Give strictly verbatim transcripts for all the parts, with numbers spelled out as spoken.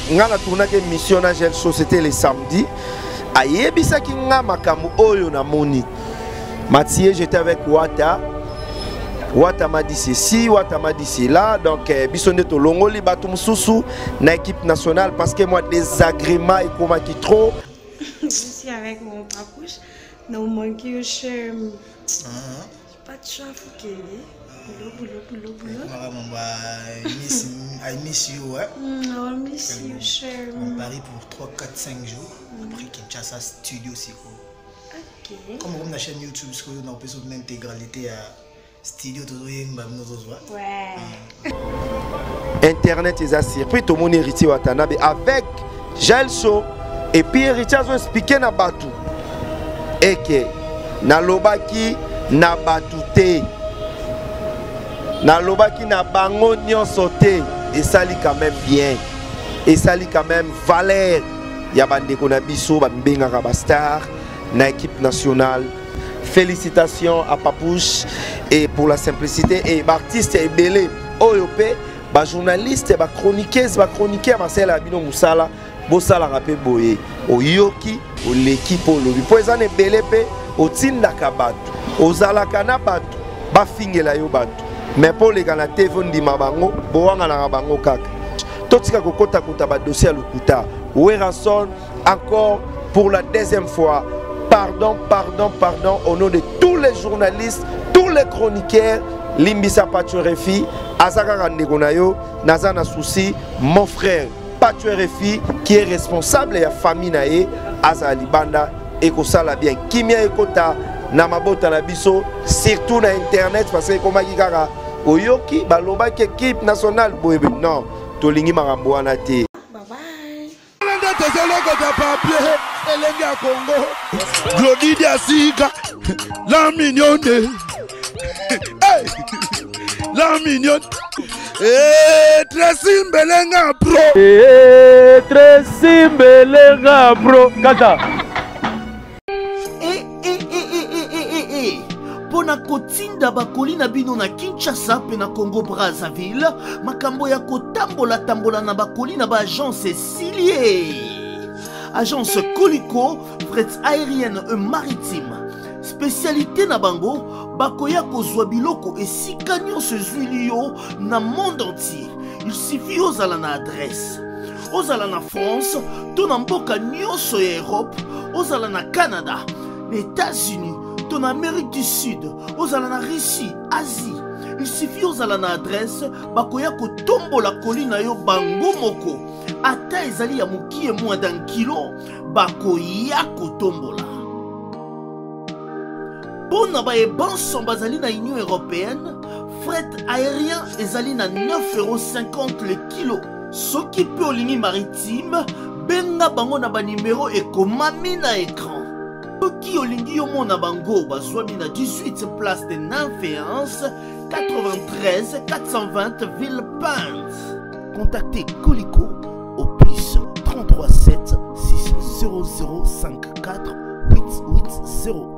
ngana tournaki émission na Gel Show, c'était le samedi. Ayebisaki nga makambo oyo na moni. Mathieu, j'étais avec Wata. Wata m'a dit ceci, Wata m'a dit cela. Donc, bisonde to longoli batum sousou na équipe nationale parce que moi désagrément et comment qui trop. Je suis avec mon papouche. Non, mon qui je pas de choix, faut qu'il y ait. Boulot, boulot, boulot, boulot. I miss, I miss you, ouais. Mm, I miss you, cher. On parie pour trois, quatre, cinq jours. Après Kinshasa Studio, c'est quoi. Ok. Comme on a une chaîne YouTube, on a une intégralité à Studio, tout le ouais. Internet est circuit, tout le monde héritier Watanabe avec Gel Show. Et puis héritier a expliqué na batu. Et que na lobaki na batute. Na lobaki na bango nyon sauté. Et ça lit quand même bien. Et ça lit quand même valeur. Yabande Konabiso, Bambenga Rabastar, na équipe nationale. Félicitations à Papouche et pour la simplicité. Et l'artiste est belé. Oyopé, ba journaliste, ba chroniqueuse, ba chroniqueur, Marcel Abino Moussala, Bossala Rapé Boye, au Yoki, au l'équipe, au lobby. Pour les années belé, au Tindaka Batu, au Zalakana Batu, ba Fingela Yo Batu. Mais pour les gars, la T V di Mabango, Boanga na Mabango Kaka. Totika Kokota Kota ba dossier à l'Okuta. Werrason, encore pour la deuxième fois. Pardon, pardon, pardon, au nom de tous les journalistes, tous les chroniqueurs, Limbisa Paturefi, Azaka Randegonayo, Nazana Souci, mon frère Paturefi, qui est responsable de la famille Nae, Azali Banda, Ekosala bien, Kimia Ekota, Namabota Nabiso, surtout na internet, parce que comme Agigara, Oyoki, Baloba, qui équipe nationale, non, Tolingi Maramboana te. Glody Diasiga, la mignonne, hey, la mignonne, eh, très simbelenga bro, eh, très simbelenga bro, kata. Eh, eh, eh, eh, eh, eh, eh, pona kotinda bakoli na bino na Kinshasa pe na Congo Brazzaville, makambo ya kotambola tambola na bakoli na ba agence Silier. Agence Colicot, fret aérienne et maritime. Spécialité na bango, bakoya kozwa biloko et sikanyo se zuilio na monde entier. Il suffit aux ala na adresse. Aux ala na France, ton amboka nyonso ya Europe, aux ala na Canada, les États-Unis, ton Amérique du Sud, aux ala na Russie, Asie. Il suffit aux ala na adresse, bakoya ko tombo la colline yo bango moko. Ata ezali ya mokie moins d'un kilo, bakoya ko tombola. Pona ba e banson bazali na Union Européenne, fret aérien ezali na neuf euros cinquante le kilo. Soki pe olingi maritime, benga bango na ba numéro ekomami na écran. Soki olingi yo mona bango bazwami na dix-huit place de Nanféance, quatre-vingt-treize quatre cent vingt Villepinte. Contactez Colicot au plus trente-trois sept six zéro zéro cinq quatre huit huit zéro.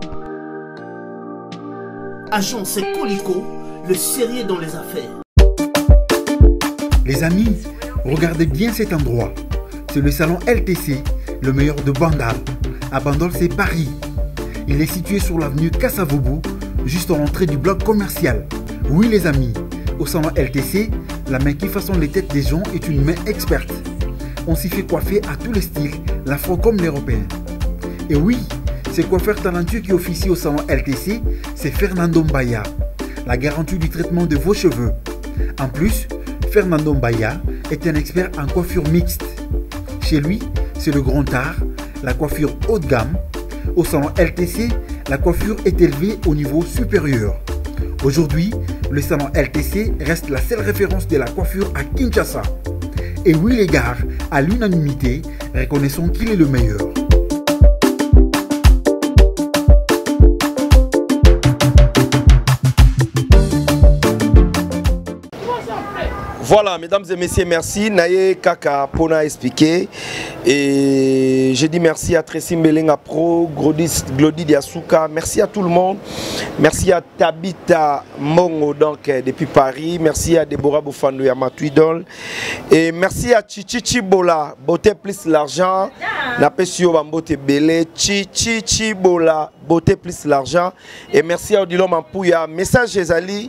Agence Colicot, le sérieux dans les affaires. Les amis, regardez bien cet endroit. C'est le salon L T C, le meilleur de Bandal. À Bandal, c'est Paris. Il est situé sur l'avenue Kassavoubou, juste à l'entrée du bloc commercial. Oui les amis, au salon L T C, la main qui façonne les têtes des gens est une main experte. On s'y fait coiffer à tous les styles, l'afro comme l'européen. Et oui, ce coiffeur talentueux qui officie au salon L T C, c'est Fernando Mbaya, la garantie du traitement de vos cheveux. En plus, Fernando Mbaya est un expert en coiffure mixte. Chez lui, c'est le grand art, la coiffure haut de gamme. Au salon L T C, la coiffure est élevée au niveau supérieur. Aujourd'hui, le salon L T C reste la seule référence de la coiffure à Kinshasa. Et oui les gars, à l'unanimité, reconnaissons qu'il est le meilleur. Voilà, mesdames et messieurs, merci. Naye Kaka Pona expliqué. Et je dis merci à Tracy Mbelenga Pro, Glody Diasuka. Merci à tout le monde. Merci à Tabita Mongo, donc depuis Paris. Merci à Deborah Boufandou et à Matuidol. Et merci à Chichi Bola, beauté plus l'argent. Napesio Bambote Belé, Chichi Bola, beauté plus l'argent. Et merci à Odilon Mampouya. Message Ezali.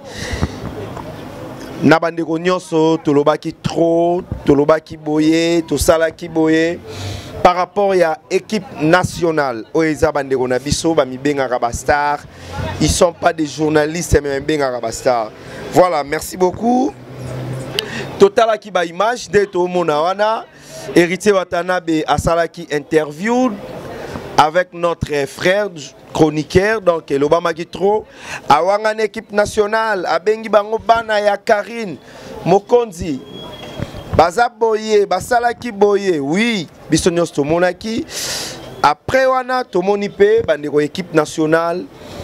Nabandeko nyonso tolobaki trop tolobaki boye tosalaki boye par rapport à l'équipe nationale oeza bandeko na biso ba mibenga Rabastar, ils sont pas des journalistes mais benga Rabastar. Voilà, merci beaucoup. Total ki ba image de to mona wana Héritier Watanabe asalaki interview avec notre frère chroniqueur, donc l'Obama Gitro, à Wangan équipe nationale, à Bengi Bango Bana ya Karine, Mokonzi, Baza Boye, Basalaki Boye, oui, Bissonios Tomonaki. Après Wana, Tomonipe, Bandero équipe nationale,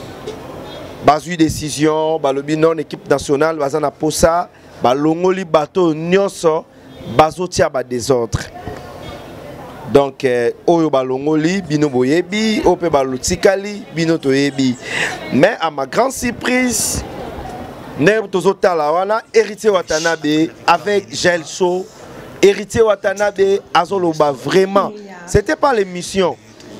Bazu décision, Balobi non équipe nationale, Bazana Posa, Balongoli Bato, Nyoso, Bazotia ba désordre. Donc, Oyo Balongoli, Bino Boyebi, Ope Balutikali, Bino Toyebi. Mais à ma grande surprise, Neb Tozota Lawana, Héritier Watanabe avec Gelso, Héritier Watanabe, Azoloba, vraiment. C'était pas l'émission.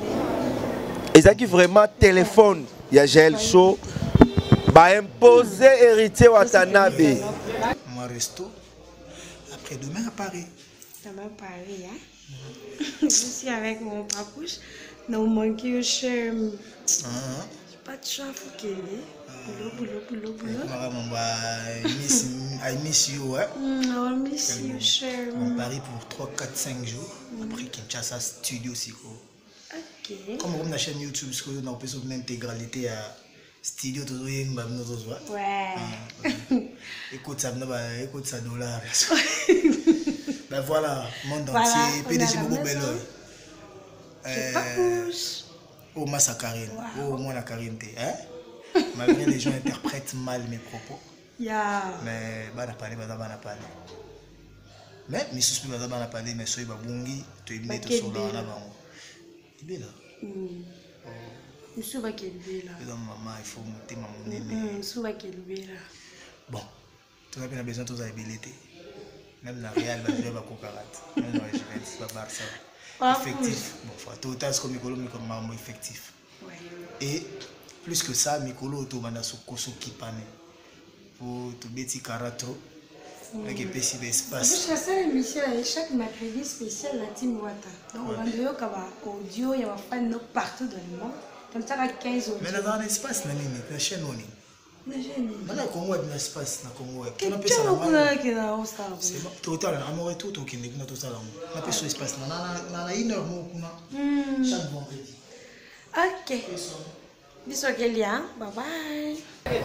Ils ont dit vraiment téléphone, il y a Gelso, bah imposer Héritier Watanabe. Moi, resto. Après demain à Paris. Demain à Paris, hein? Je suis avec mon papouche. Nous manquons chez. J'ai pas de choix, faut qu'il y ait. Boulot, boulot, boulot, boulot. I miss you, ouais. I miss you, cher. On Paris pour trois, quatre, cinq jours. Après Kinshasa Studio Siko. Ok. Comme on a chaîne YouTube, on a une intégralité à Studio Todo Yeng Babno Tozwa. Ouais. Écoute ça, écoute ça, dollar. Ben voilà, monde Voilà, entier, P D G Bobo Beloy. Euh, oh, Massa Karine. Wow. Oh, moi la Karine. Hein? Malgré les gens interprètent mal mes propos. Yeah. Mais, bah, n'a parlé, bah, n'a parlé. Mais, mes suspects, bah, n'a parlé, mais soyez, bah, bungi, tu es venu, tu es sur là, on a, bah, il est là. Je suis là, qu'il est là. Maman, il faut monter, maman, je suis là, qu'il est là. Bon, tu as besoin de tes habilités. Même la Real va jouer avec Kokarat. Même la Juventus va Barça. Effectif. Bon, faut tout le temps comme Mikolo, mais comme maman effectif. Et plus que ça, Mikolo to banda so koso kipane. Pour tout petit carato. Avec un petit espace. Je fais l'émission chaque mercredi spécial la team Wata. Donc on va dire qu'il audio, il y a des fans partout dans le monde. Comme ça, il y a quinze audios. Mais dans l'espace, la chaîne on est. Maintenant, Congo a un espace dans Congo. Tu as fait ça. C'est total, amoureux tout au Kenya, tout ça. On a fait ce espace. On a une heure chaque vendredi. Ok. Bisous Kélia. Bye bye.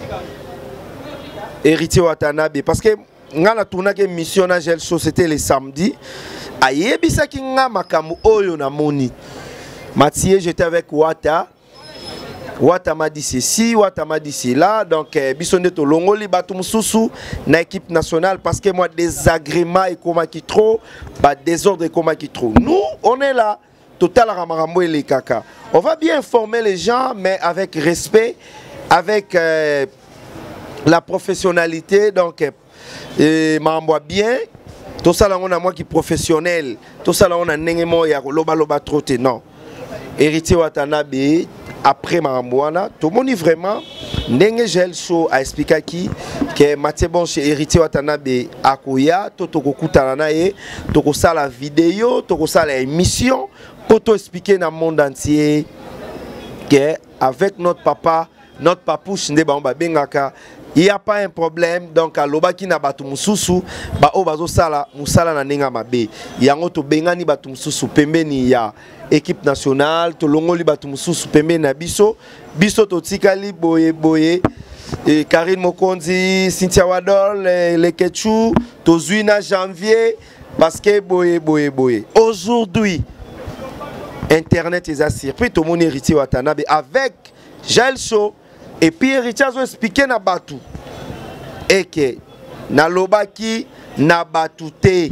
Héritier Watanabe, parce que nous avons tourné une mission à Gelso, c'était le samedi. Aïe, bisa ki nga makamu oyo na moni. Mathieu, j'étais avec Wata. Wata m'a dit ceci, Wata m'a dit cela. Donc, bisonde to longoli batum susu na équipe nationale parce que moi désagrément et comment qui trop, bah désordre et comment qui trop. Nous, on est là, total ramarambo et les caca. On va bien informer les gens, mais avec respect, avec euh, la professionnalité. Donc, euh, m'envoie bien. Tout ça là on a moi qui professionnel. Tout ça là on a nengemo ya loba loba troté non. Héritier Watanabe après Marambouana, tout le monde vraiment Nenge Gelso a expliqué qui que Mathieu Bon chez Héritier Watanabe Akoya, Toto Kokutananae, Toko ça la vidéo, Toko ça la émission pour tout expliquer dans le monde entier que avec notre papa, notre papouche Ndeba Bengaka, il n'y a pas un problème. Donc à l'obaki na batu mususu, ba o bazo sala musala na nenga mabe. Yango to bengani batu mususu pembeni ya équipe nationale, to longoli batu mususu pembeni na biso, biso to tikali boye boye. Et Karine Mokonzi, Cynthia Wadol, les Ketchou, to zuina janvier parce que boye boye boye. Aujourd'hui, Internet est assis. Puis tout le monde Héritier Watanabe avec Gelso. Et puis Héritier a expliqué na batu et que na lobaki na batu te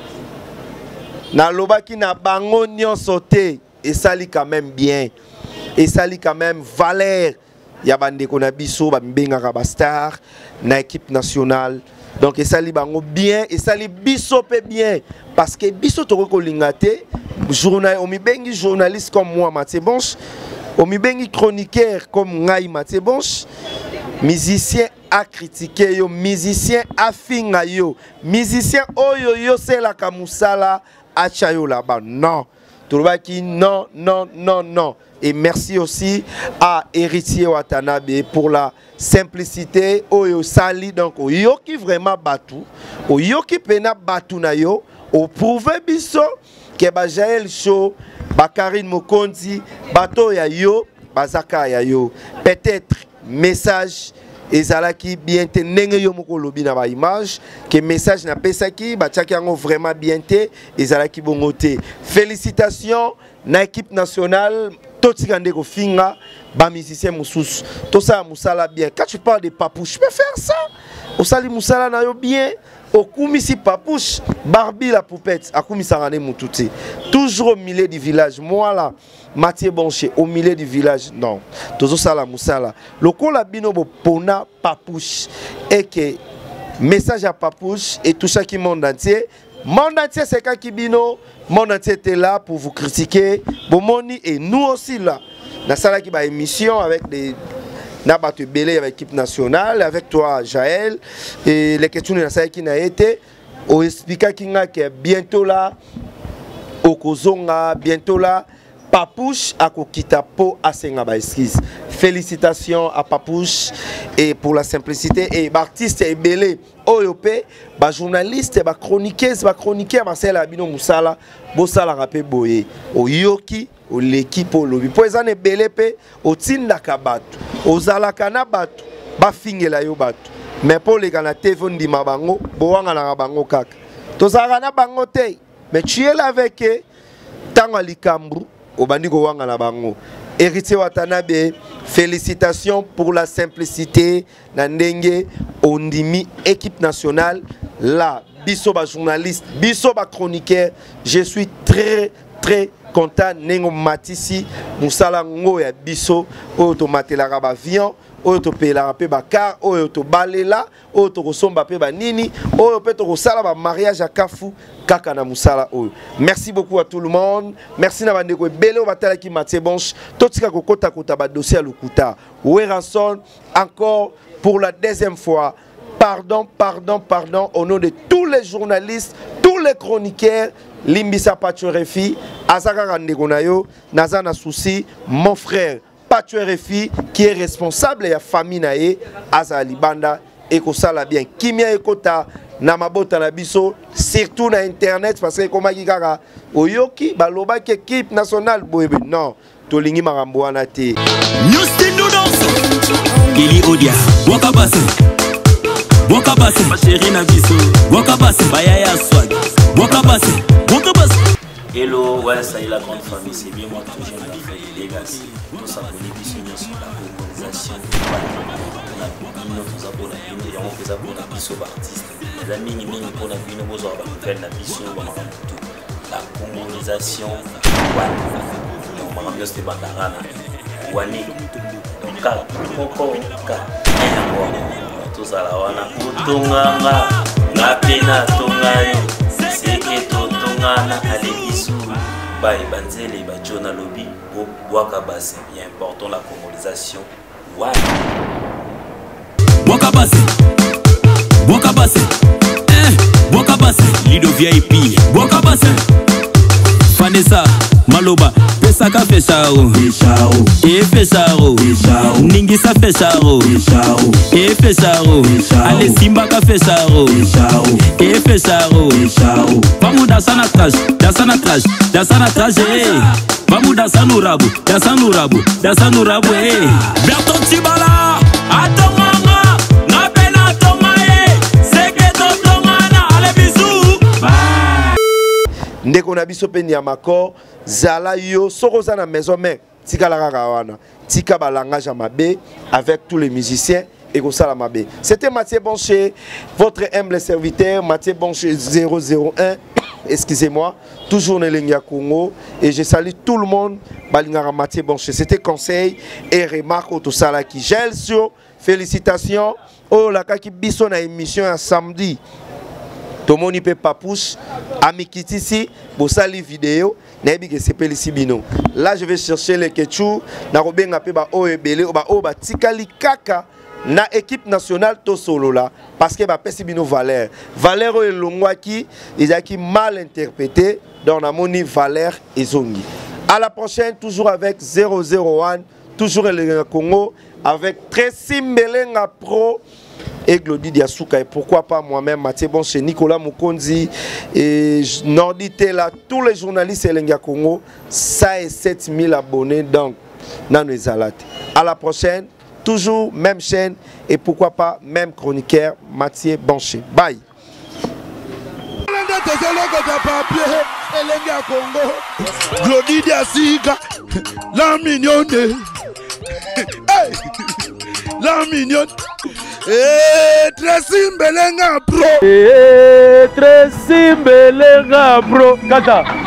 nalobaki na bango nyonso te esali quand même bien esali quand même valeur ya bandeko na biso bambengaka ba star na équipe nationale. Donc esali bango bien esali biso pe bien parce que biso toko kolinga te journal omibengi journaliste comme moi Mathieu Bonche omibengi chroniqueur comme ngai Mathieu Bonche musicien a critiqué yo musicien a finga yo musicien oyo yo c'est la kamusala a chayo là-bas non Tourobaki non non non non. Et merci aussi à Héritier Watanabe pour la simplicité oyo sali donc oyo qui vraiment batu oyo qui pena batu na yo o prouver biso que ba Jaël Show ba Karine Mokonzi bato ya yo bazaka ya yo peut-être message ezalaki bien te ndenge yo moko lobi na ba image que message na pesaki batiaki yango vraiment bien te ezalaki bongo te. Félicitations na équipe nationale Totika ndeko finga ba musicien mususu to ça musala bien. Quand tu parles de Papouche, je peux faire ça. Au sali musala na yo bien. Au kumisi Papouche, Barbie la poupette, à kumisarane mututi. Toujours au milieu du village. Moi là, Mathieu Bonche, au milieu du village, non. Tozo sala musala. Loko la bino bo pona Papouche. Et que message à Papouche et tout ça qui monde entier. Monde entier c'est quand qui bino. Monde entier était là pour vous critiquer. Bomoni et nous aussi là. Dans ça qui va émission avec des Nabatu Belé avec l'équipe nationale, avec toi Jaël, et les questions de la qui n'a été, au expliquer qu'il y a bientôt là, au Kozonga, bientôt là, Papouche à Kokita Po à Sengaba Esquisse. Félicitations à Papouche et pour la simplicité et l'artiste et belé Oyopé, ba journaliste, ba chroniqueuse, ba chroniqueur Marcel Abino Moussala, Bossala Rapé Boye, au Yoki, au l'équipe au lobby. Pour les années belé pe, au Tindaka Batu, au Zalakana Batu, ba Fingela Yo Batu. Mais pour les gars na téléphone di Mabango, Boanga na Bango Kak. Tozarana Bango Te, mais tu es là avec eux, Tango Likambrou. Héritier Watanabe, félicitations pour la simplicité. Nandenge, Ondimi, équipe nationale, là, Bissoba journaliste, Bissoba chroniqueur. Je suis très, très content. Nengo Matisi, Moussala Ngoya Bisso, Otomate la Rabavian. Oyo pe la pe bakar oyo to balela oyo to kosomba pe banini oyo pe to kosala ba mariage à Kafu kaka na musala oyo. Merci beaucoup à tout le monde. Merci na bandeko ebele o batala ki Mathieu Bonche totika kokota kota ba dossier à Lukuta. Weranson encore pour la deuxième fois. Pardon, pardon, pardon au nom de tous les journalistes, tous les chroniqueurs. Limbisa Pachorefi, Azaka Randeko Nayo, Nazana Souci, mon frère Pachorefi qui est responsable de la famille nae Azali Banda et Kosala bien. Kimia Ekota Namabota Nabiso, surtout na internet parce que comme Kikara Oyoki, Baloba qui équipe nationale Boebe. Non, Tolingi Maramboana te. Newstin Noudons Kili Odia, Wakabase Wakabase, ma chérie Nabiso Wakabase, Bayaya Swag Wakabase, Wakabase. Hello, ouais, ça y est la grande famille, c'est bien moi toujours ma frère Legacy. Tout ça pour les bisous sur la organisation. On a beaucoup de abonnés, on fait ça pour la bisou artiste. Les amis, ils m'ont pour la bisou, vous avez fait la bisou, la colonisation. On m'a ramené ce bandarana. Wani, donc car, Coco, car, tout ça là, on a Tonganga, la pena Tongayo, c'est que Tongana, allez bisou. Bah, et Banzele, bah, Jonah Lobby, Wakabase, il est important la colonisation. Ouais. Wakabase, Wakabase, eh, Wakabase, Lido V I P, Wakabase, Vanessa, Maloba, Pesaka Fecharo, et Fecharo, Ningisa Fecharo, et Fecharo, allez Simbaka Fecharo, et Fecharo, vamos dançar na traje, dançar na traje, dançar na traje, vamos dançar no rabo, dançar no rabo, dançar no rabo, eh. Berton Tibala, Atomanga, na pena Tomae, Seketo Tomana, allez bisous, bye. Ndeko na biso pe Niamako, Zala yo, soko za na maison mère, tika la kaka wana, tika ba langage mabe avec tous les musiciens et ça la mabe. C'était Mathieu Bonché, votre humble serviteur, Mathieu Bonché zéro zéro un, excusez-moi, toujours dans le Congo, et je salue tout le monde, Balingara Mathieu Bonché. C'était conseil et remarque au tout ça là qui gèle sur, félicitations, oh la kaki biso na émission à samedi. Tout le monde peut pas pousser, amikiti ici, pour sali vidéo, n'abi que c'est Pélicibino. Là je vais chercher les ketchou, na robenga pe ba o ebele, ba o ba tikali kaka. Na équipe nationale to solo là parce que ba pesi bino Valère Valère et Longwaki ils a qui mal interprété dans la moni Valère et Zongi. À la prochaine toujours avec zéro zéro un toujours le Congo avec Tracy Mbelenga Pro et Glody Diasuka et pourquoi pas moi-même Mathieu Bonché, Nicolas Mukonzi et Nordité là tous les journalistes Elenga Congo ça et sept mille abonnés donc dans les alates. À la prochaine. Toujours même chaîne et pourquoi pas même chroniqueur Mathieu Bonché. Bye. Glody Diasuka, la mignonne, hey, la mignonne, eh, Tracy Mbelenga Pro, eh, Tracy Mbelenga Pro, Kata.